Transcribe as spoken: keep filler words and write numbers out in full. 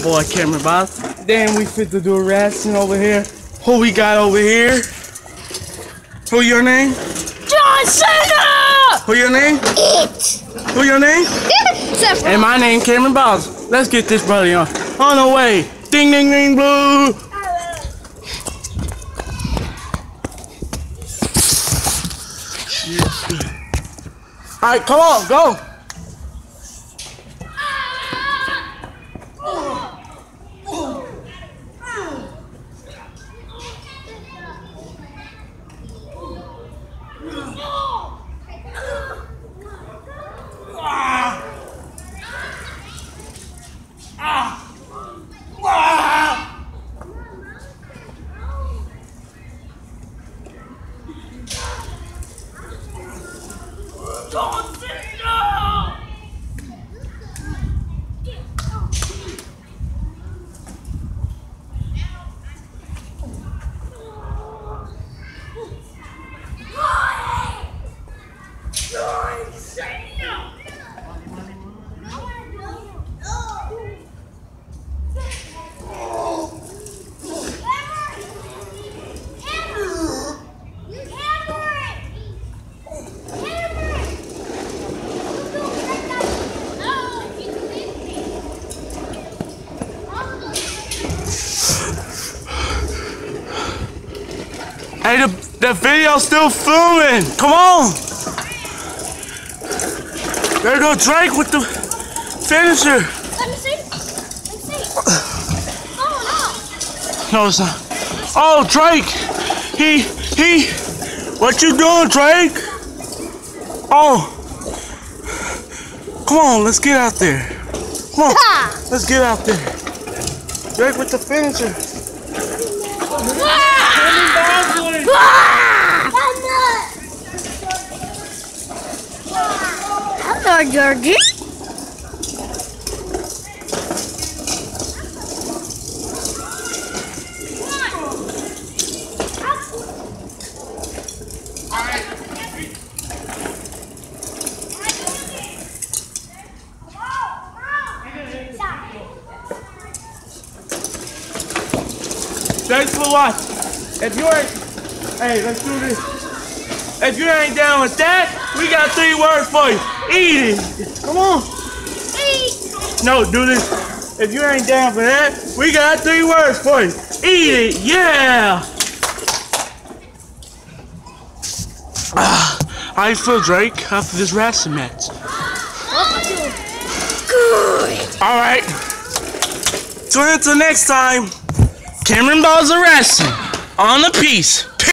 boy Cameron Bosles. Then we fit to do a wrestling over here. Who we got over here? Who your name? John Cena! Who your name? It! Who your name? And my name Cameron Bosles. Let's get this party on. On the way. Ding ding ding blue. Alright, come on, go. John Cena! John Cena! Hey, the, the video's still filming. Come on. There go Drake with the finisher. Let me see. Let me see. Oh, No, it's not. Oh, Drake. He, he. What you doing, Drake? Oh. Come on, let's get out there. Come on. Ha! Let's get out there. Drake with the finisher. Hello, Georgie. Thanks for watching. If you ain't, hey, let's do this. If you ain't down with that, we got three words for you. Eat it. Come on. Eat. No, do this. If you ain't down for that, we got three words for you. Eat it. Yeah. Ah, how you feel, Drake, after this wrestling match? Good. All right. So until next time, Cameron Bosles Wrestling on the piece.